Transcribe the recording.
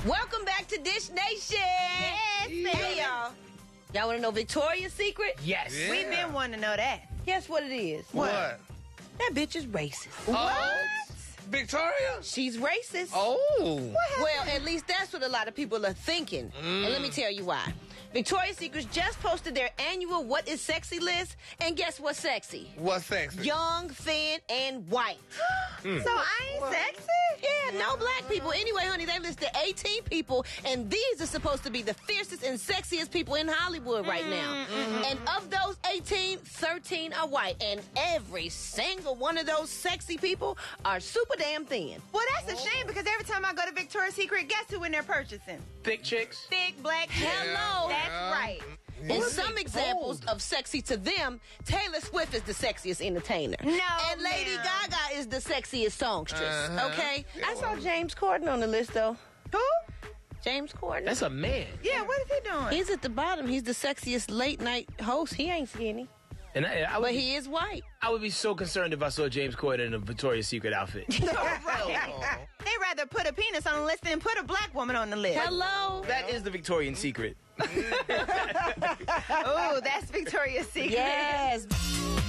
Welcome back to Dish Nation. Yes, Hey, y'all. Y'all want to know Victoria's Secret? Yes. Yeah. We've been wanting to know that. Guess what it is? What? That bitch is racist. What? Victoria? She's racist. Oh. Well, at least that's what a lot of people are thinking. And let me tell you why. Victoria's Secret just posted their annual What is Sexy list. And guess what's sexy? What's sexy? Young, thin, and white. So I ain't sexy? Yeah, no black people. Anyway, honey, they listed 18 people, and these are supposed to be the fiercest and sexiest people in Hollywood right now. And of those 18, 13 are white, and every single one of those sexy people are super damn thin. Well, that's a shame because every time I go to Victoria's Secret, guess who in there purchasing? Thick chicks. Thick black chicks. Hello. That's right. And some examples of sexy to them, Taylor Swift is the sexiest entertainer. No, and Lady ma'am. Gaga is the sexiest songstress. Okay? I saw James Corden on the list, though. Who? James Corden. That's a man. Yeah, what is he doing? He's at the bottom. He's the sexiest late night host. He ain't skinny. And I would But he is white. I would be so concerned if I saw James Corden in a Victoria's Secret outfit. They rather put a penis on the list than put a black woman on the list. Hello? That is the Victorian secret. Oh, that's Victoria's Secret. Yes.